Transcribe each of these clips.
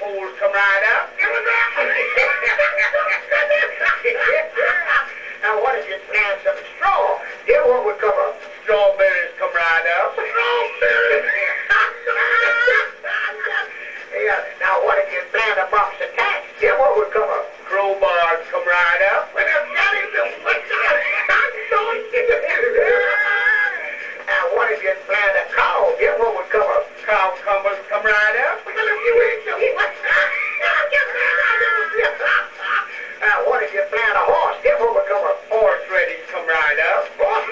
apples come right up. Now what if you plant some straw? Then what would come up? Strawberries come right up. Strawberries. Yeah. Now what if you plant a box of tacks? Then what would come up? Crowbars come right up. Well, I've got him to put Now what if you plant a cow? Then what would come up? Cucumbers come right up. Well, if you ain't the Now what if you plant a horse? Then what would come up? Horseradish come right up.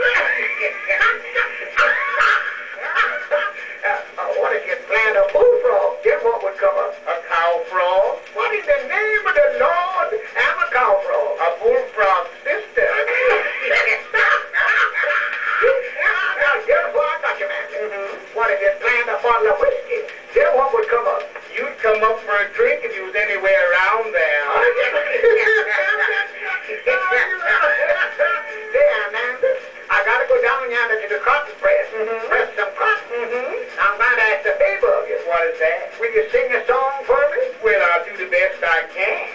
What if you plant a bullfrog? Then what would come up? A cow frog. What in the name of the Lord am a cow frog? A bullfrog sister. Now, here's what I got you, man. What if you plant a bottle of whiskey? Then what would come up? You'd come up for a drink if you was anywhere around there. There, man. I gotta go down yonder to the cotton press. Press some cotton. I'm gonna ask a favor of you. What is that? Will you sing a song for me? Well, I'll do the best I can.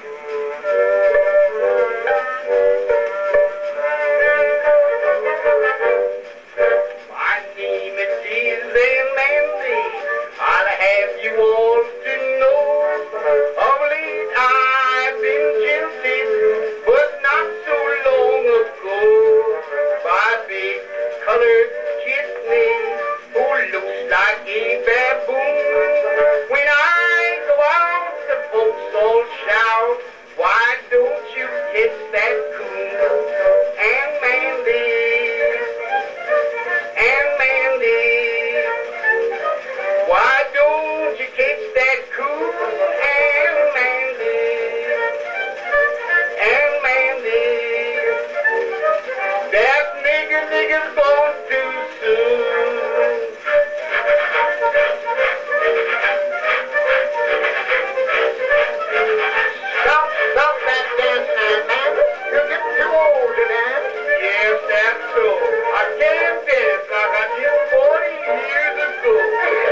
My name is Mandy. I'll have you all to know. Of late I've been jilted, but not so long ago. By a big colored kidney who looks like a baboon. When I go out, the folks all shout, why don't you kiss that coon? And Mandy, why don't you catch that coon? And Mandy, that nigger's born too soon. Stop that dancing now, man. You're getting too old to dance. Yes, that's so. I can't dance like I did 40 years ago.